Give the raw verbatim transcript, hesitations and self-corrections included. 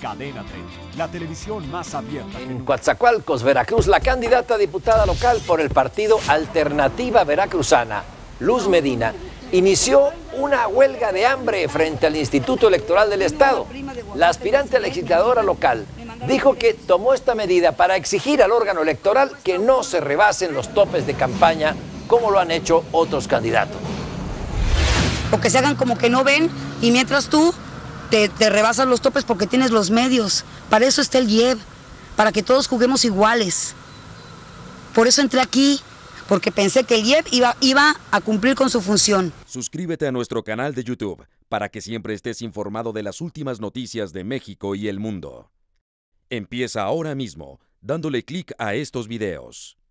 Cadena treinta, la televisión más abierta. En Coatzacoalcos, Veracruz, la candidata a diputada local por el partido Alternativa Veracruzana, Luz Medina, inició una huelga de hambre frente al Instituto Electoral del Estado. La aspirante a legisladora local dijo que tomó esta medida para exigir al órgano electoral que no se rebasen los topes de campaña como lo han hecho otros candidatos. O que se hagan como que no ven y mientras tú te, te rebasas los topes porque tienes los medios. Para eso está el I E B, para que todos juguemos iguales. Por eso entré aquí, porque pensé que el I E B iba, iba a cumplir con su función. Suscríbete a nuestro canal de YouTube para que siempre estés informado de las últimas noticias de México y el mundo. Empieza ahora mismo, dándole clic a estos videos.